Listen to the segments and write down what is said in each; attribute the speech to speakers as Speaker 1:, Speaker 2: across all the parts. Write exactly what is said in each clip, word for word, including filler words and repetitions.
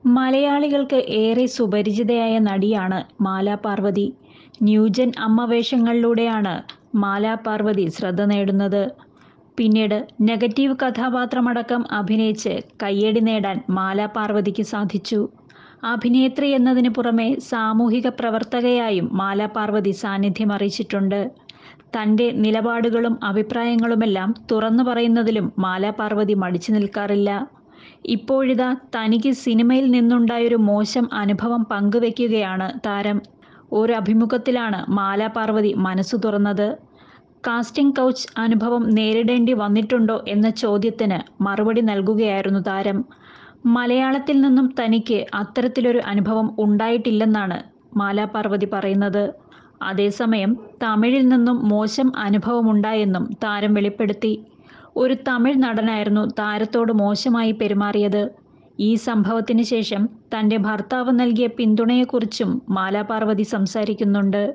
Speaker 1: മലയാളികൾക്ക് ഏറെ സുപരിചിതയായ നടിയാണ് മാലാ പാർവതി. ന്യൂജൻ അമ്മ വേഷങ്ങളിലൂടെയാണ് മാലാ പാർവതി ശ്രദ്ധ നേടുന്നത്. പിന്നീട് നെഗറ്റീവ് കഥാപാത്രമടക്കം അഭിനയിച്ച് കയ്യടി നേടാൻ മാലാ പാർവതിക്ക് സാധിച്ചു. അഭിനേത്രി എന്നതിന് പുറമെ സാമൂഹിക പ്രവർത്തകയായും മാലാ പാർവതി സാന്നിധ്യമറിയിച്ചിട്ടുണ്ട്. തൻ്റെ നിലപാടുകളും അഭിപ്രായങ്ങളുമെല്ലാം തുറന്നു പറയുന്നതിലും മാലാ പാർവതി മടിച്ചു നിൽക്കാറില്ല. ഇപ്പോഴിതാ തനിക്ക് സിനിമയിൽ നിന്നുണ്ടായൊരു മോശം അനുഭവം പങ്കുവെക്കുകയാണ് താരം. ഒരു അഭിമുഖത്തിലാണ് മാലാ പാർവതി മനസ്സു തുറന്നത്. കാസ്റ്റിംഗ് കൗച്ച് അനുഭവം നേരിടേണ്ടി വന്നിട്ടുണ്ടോ എന്ന ചോദ്യത്തിന് മറുപടി നൽകുകയായിരുന്നു താരം. മലയാളത്തിൽ നിന്നും തനിക്ക് അത്തരത്തിലൊരു അനുഭവം ഉണ്ടായിട്ടില്ലെന്നാണ് മാലാ പാർവതി പറയുന്നത്. അതേസമയം തമിഴിൽ നിന്നും മോശം അനുഭവമുണ്ടായെന്നും താരം വെളിപ്പെടുത്തി. ഒരു തമിഴ് നടനായിരുന്നു താരത്തോട് മോശമായി പെരുമാറിയത്. ഈ സംഭവത്തിന് ശേഷം തൻ്റെ ഭർത്താവ് നൽകിയ പിന്തുണയെക്കുറിച്ചും മാലാ പാർവതി സംസാരിക്കുന്നുണ്ട്.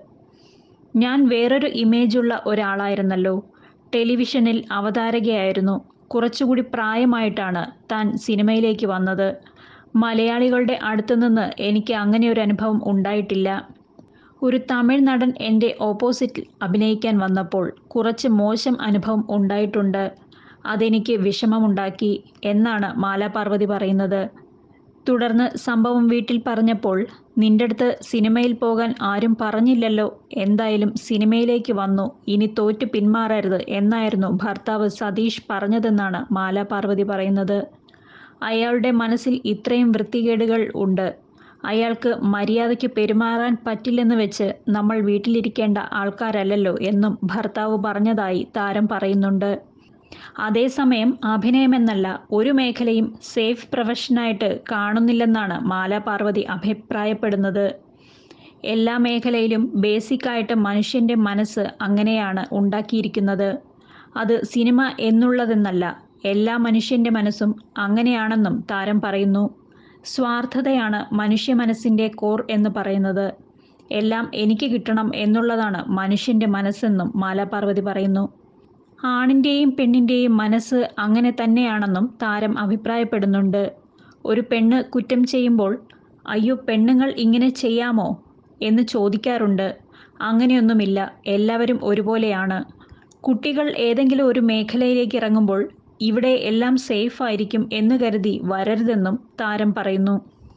Speaker 1: ഞാൻ വേറൊരു ഇമേജുള്ള ഒരാളായിരുന്നല്ലോ. ടെലിവിഷനിൽ അവതാരകയായിരുന്നു. കുറച്ചുകൂടി പ്രായമായിട്ടാണ് താൻ സിനിമയിലേക്ക് വന്നത്. മലയാളികളുടെ അടുത്തുനിന്ന് എനിക്ക് അങ്ങനെയൊരു അനുഭവം ഉണ്ടായിട്ടില്ല. ഒരു തമിഴ് നടൻ എൻ്റെ ഓപ്പോസിറ്റിൽ അഭിനയിക്കാൻ വന്നപ്പോൾ കുറച്ച് മോശം അനുഭവം ഉണ്ടായിട്ടുണ്ട്. അതെനിക്ക് വിഷമമുണ്ടാക്കി എന്നാണ് മാലാ പാർവതി പറയുന്നത്. തുടർന്ന് സംഭവം വീട്ടിൽ പറഞ്ഞപ്പോൾ നിൻ്റടുത്ത് സിനിമയിൽ പോകാൻ ആരും പറഞ്ഞില്ലല്ലോ, എന്തായാലും സിനിമയിലേക്ക് വന്നു, ഇനി തോറ്റ് പിന്മാറരുത് എന്നായിരുന്നു ഭർത്താവ് സതീഷ് പറഞ്ഞതെന്നാണ് മാലാ പാർവതി പറയുന്നത്. അയാളുടെ മനസ്സിൽ ഇത്രയും വൃത്തികേടുകൾ ഉണ്ട്. അയാൾക്ക് മര്യാദയ്ക്ക് പെരുമാറാൻ പറ്റില്ലെന്ന് വെച്ച് നമ്മൾ വീട്ടിലിരിക്കേണ്ട ആൾക്കാരല്ലല്ലോ എന്നും ഭർത്താവ് പറഞ്ഞതായി താരം പറയുന്നുണ്ട്. അതേസമയം അഭിനയമെന്നല്ല ഒരു മേഖലയും സേഫ് പ്രൊഫഷനായിട്ട് കാണുന്നില്ലെന്നാണ് മാലാ പാർവതി അഭിപ്രായപ്പെടുന്നത്. എല്ലാ മേഖലയിലും ബേസിക്കായിട്ട് മനുഷ്യൻ്റെ മനസ്സ് അങ്ങനെയാണ് ഉണ്ടാക്കിയിരിക്കുന്നത്. അത് സിനിമ എന്നുള്ളതെന്നല്ല, എല്ലാ മനുഷ്യൻ്റെ മനസ്സും അങ്ങനെയാണെന്നും താരം പറയുന്നു. സ്വാർത്ഥതയാണ് മനുഷ്യ മനസ്സിൻ്റെ കോർ എന്ന് പറയുന്നത്. എല്ലാം എനിക്ക് കിട്ടണം എന്നുള്ളതാണ് മനുഷ്യൻ്റെ മനസ്സെന്നും മാലാ പാർവതി പറയുന്നു. ആണിൻ്റെയും പെണ്ണിൻ്റെയും മനസ്സ് അങ്ങനെ തന്നെയാണെന്നും താരം അഭിപ്രായപ്പെടുന്നുണ്ട്. ഒരു പെണ്ണ് കുറ്റം ചെയ്യുമ്പോൾ അയ്യോ പെണ്ണുങ്ങൾ ഇങ്ങനെ ചെയ്യാമോ എന്ന് ചോദിക്കാറുണ്ട്. അങ്ങനെയൊന്നുമില്ല, എല്ലാവരും ഒരുപോലെയാണ്. കുട്ടികൾ ഏതെങ്കിലും ഒരു മേഖലയിലേക്ക് ഇറങ്ങുമ്പോൾ ഇവിടെ എല്ലാം സേഫ് ആയിരിക്കും എന്ന് കരുതി വരരുതെന്നും താരം പറയുന്നു.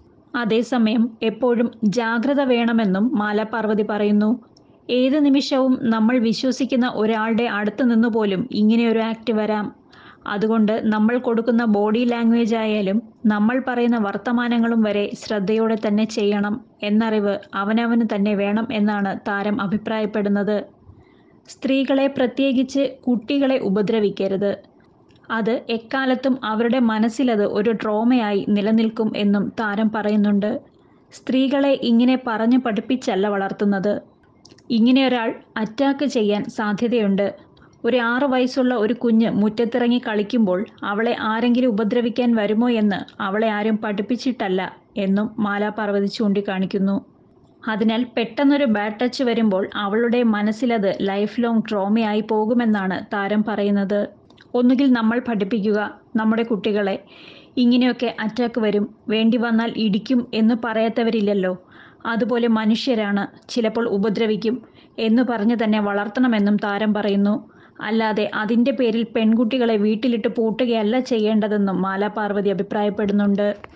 Speaker 1: അതേസമയം എപ്പോഴും ജാഗ്രത വേണമെന്നും മാലാ പാർവതി പറയുന്നു. ഏത് നിമിഷവും നമ്മൾ വിശ്വസിക്കുന്ന ഒരാളുടെ അടുത്ത് നിന്ന് പോലും ഇങ്ങനെയൊരു ആക്ട് വരാം. അതുകൊണ്ട് നമ്മൾ കൊടുക്കുന്ന ബോഡി ലാംഗ്വേജ് ആയാലും നമ്മൾ പറയുന്ന വർത്തമാനങ്ങളും വരെ ശ്രദ്ധയോടെ തന്നെ ചെയ്യണം എന്നറിവ് അവനവന് തന്നെ വേണം എന്നാണ് താരം അഭിപ്രായപ്പെടുന്നത്. സ്ത്രീകളെ, പ്രത്യേകിച്ച് കുട്ടികളെ ഉപദ്രവിക്കരുത്. അത് എക്കാലത്തും അവരുടെ മനസ്സിലത് ഒരു ട്രോമയായി നിലനിൽക്കും എന്നും താരം പറയുന്നുണ്ട്. സ്ത്രീകളെ ഇങ്ങനെ പറഞ്ഞു പഠിപ്പിച്ചല്ല വളർത്തുന്നത്. ഇങ്ങനെ ഒരാൾ അറ്റാക്ക് ചെയ്യാൻ സാധ്യതയുണ്ട്. ഒരു ആറു വയസ്സുള്ള ഒരു കുഞ്ഞ് മുറ്റത്തിറങ്ങി കളിക്കുമ്പോൾ അവളെ ആരെങ്കിലും ഉപദ്രവിക്കാൻ വരുമോ എന്ന് അവളെ ആരും പഠിപ്പിച്ചിട്ടല്ല എന്നും മാലാ പാർവതി ചൂണ്ടിക്കാണിക്കുന്നു. അതിനാൽ പെട്ടെന്നൊരു ബാഡ് ടച്ച് വരുമ്പോൾ അവളുടെ മനസ്സിലത് ലൈഫ് ലോങ് ട്രോമയായി പോകുമെന്നാണ് താരം പറയുന്നത്. ഒന്നുകിൽ നമ്മൾ പഠിപ്പിക്കുക നമ്മുടെ കുട്ടികളെ, ഇങ്ങനെയൊക്കെ അറ്റാക്ക് വരും, വേണ്ടി വന്നാൽ ഇടിക്കും എന്ന് പറയാത്തവരില്ലല്ലോ, അതുപോലെ മനുഷ്യരാണ്, ചിലപ്പോൾ ഉപദ്രവിക്കും എന്ന് പറഞ്ഞ് തന്നെ വളർത്തണമെന്നും താരം പറയുന്നു. അല്ലാതെ അതിൻ്റെ പേരിൽ പെൺകുട്ടികളെ വീട്ടിലിട്ട് പൂട്ടുകയല്ല ചെയ്യേണ്ടതെന്നും മാലാ പാർവതി അഭിപ്രായപ്പെടുന്നുണ്ട്.